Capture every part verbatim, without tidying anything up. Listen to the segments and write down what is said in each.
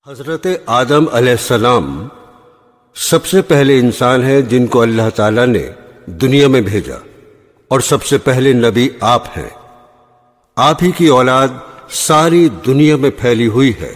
حضرت آدم علیہ السلام سب سے پہلے انسان ہیں جن کو اللہ تعالیٰ نے دنیا میں بھیجا، اور سب سے پہلے نبی آپ ہیں۔ آپ ہی کی اولاد ساری دنیا میں پھیلی ہوئی ہے۔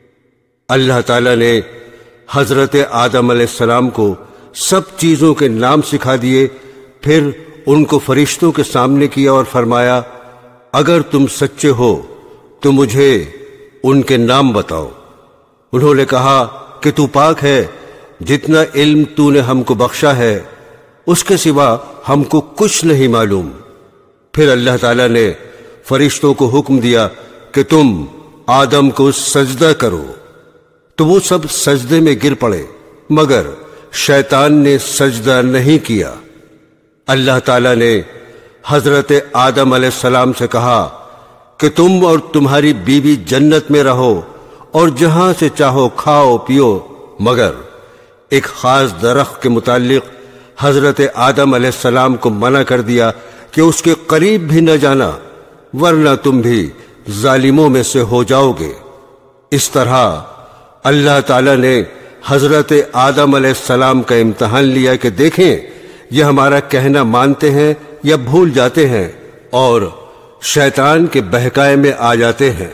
اللہ تعالیٰ نے حضرت آدم علیہ السلام کو سب چیزوں کے نام سکھا دیے، پھر ان کو فرشتوں کے سامنے کیا اور فرمایا، اگر تم سچے ہو تو مجھے ان کے نام بتاؤ۔ انہوں نے کہا کہ تو پاک ہے، جتنا علم تو نے ہم کو بخشا ہے اس کے سوا ہم کو کچھ نہیں معلوم۔ پھر اللہ تعالیٰ نے فرشتوں کو حکم دیا کہ تم آدم کو سجدہ کرو، تو وہ سب سجدے میں گر پڑے، مگر شیطان نے سجدہ نہیں کیا۔ اللہ تعالیٰ نے حضرت آدم علیہ السلام سے کہا کہ تم اور تمہاری بیوی جنت میں رہو اور جہاں سے چاہو کھاؤ پیو، مگر ایک خاص درخت کے متعلق حضرت آدم علیہ السلام کو منع کر دیا کہ اس کے قریب بھی نہ جانا، ورنہ تم بھی ظالموں میں سے ہو جاؤ گے۔ اس طرح اللہ تعالیٰ نے حضرت آدم علیہ السلام کا امتحان لیا کہ دیکھیں یہ ہمارا کہنا مانتے ہیں یا بھول جاتے ہیں اور شیطان کے بہکائے میں آ جاتے ہیں۔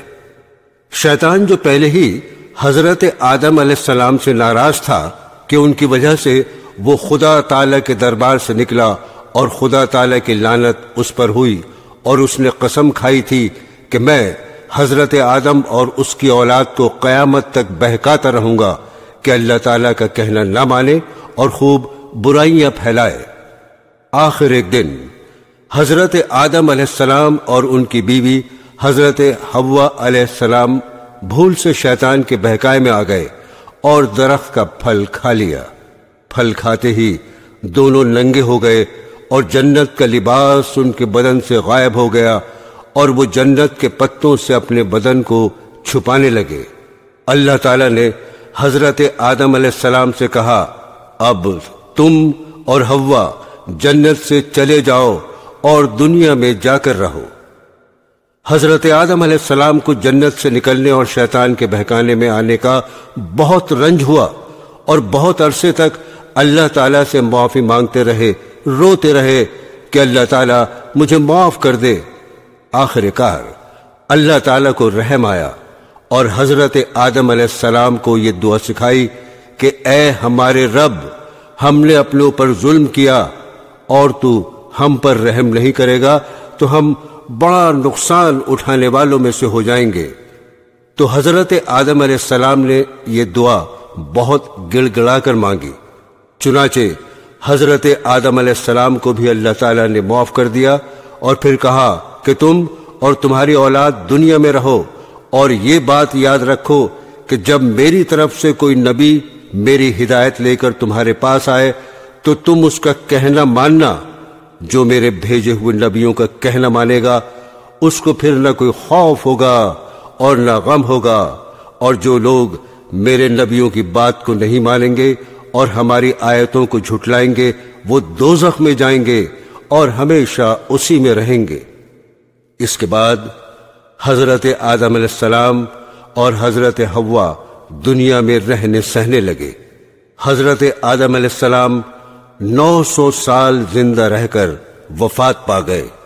شیطان جو پہلے ہی حضرت آدم علیہ السلام سے ناراض تھا کہ ان کی وجہ سے وہ خدا تعالیٰ کے دربار سے نکلا اور خدا تعالیٰ کی لعنت اس پر ہوئی، اور اس نے قسم کھائی تھی کہ میں حضرت آدم اور اس کی اولاد کو قیامت تک بہکاتا رہوں گا کہ اللہ تعالیٰ کا کہنا نہ مانے اور خوب برائیاں پھیلائے۔ آخر ایک دن حضرت آدم علیہ السلام اور ان کی بیوی حضرت حوا علیہ السلام بھول سے شیطان کے بہکائے میں آ گئے اور درخت کا پھل کھا لیا۔ پھل کھاتے ہی دونوں ننگے ہو گئے اور جنت کا لباس ان کے بدن سے غائب ہو گیا، اور وہ جنت کے پتوں سے اپنے بدن کو چھپانے لگے۔ اللہ تعالیٰ نے حضرت آدم علیہ السلام سے کہا، اب تم اور حوا جنت سے چلے جاؤ اور دنیا میں جا کر رہو۔ حضرت آدم علیہ السلام کو جنت سے نکلنے اور شیطان کے بہکانے میں آنے کا بہت رنج ہوا، اور بہت عرصے تک اللہ تعالیٰ سے معافی مانگتے رہے، روتے رہے کہ اللہ تعالیٰ مجھے معاف کر دے۔ آخر کار اللہ تعالیٰ کو رحم آیا اور حضرت آدم علیہ السلام کو یہ دعا سکھائی کہ اے ہمارے رب، ہم نے اپنے اوپر ظلم کیا اور تو ہم پر رحم نہیں کرے گا تو ہم بڑا نقصان اٹھانے والوں میں سے ہو جائیں گے۔ تو حضرت آدم علیہ السلام نے یہ دعا بہت گڑ گڑا کر مانگی، چنانچہ حضرت آدم علیہ السلام کو بھی اللہ تعالیٰ نے معاف کر دیا، اور پھر کہا کہ تم اور تمہاری اولاد دنیا میں رہو، اور یہ بات یاد رکھو کہ جب میری طرف سے کوئی نبی میری ہدایت لے کر تمہارے پاس آئے تو تم اس کا کہنا ماننا۔ جو میرے بھیجے ہوئے نبیوں کا کہنا مانے گا اس کو پھر نہ کوئی خوف ہوگا اور نہ غم ہوگا، اور جو لوگ میرے نبیوں کی بات کو نہیں مانیں گے اور ہماری آیتوں کو جھٹلائیں گے وہ دوزخ میں جائیں گے اور ہمیشہ اسی میں رہیں گے۔ اس کے بعد حضرت آدم علیہ السلام اور حضرت حوا دنیا میں رہنے سہنے لگے۔ حضرت آدم علیہ السلام نو سو سال زندہ رہ کر وفات پا گئے۔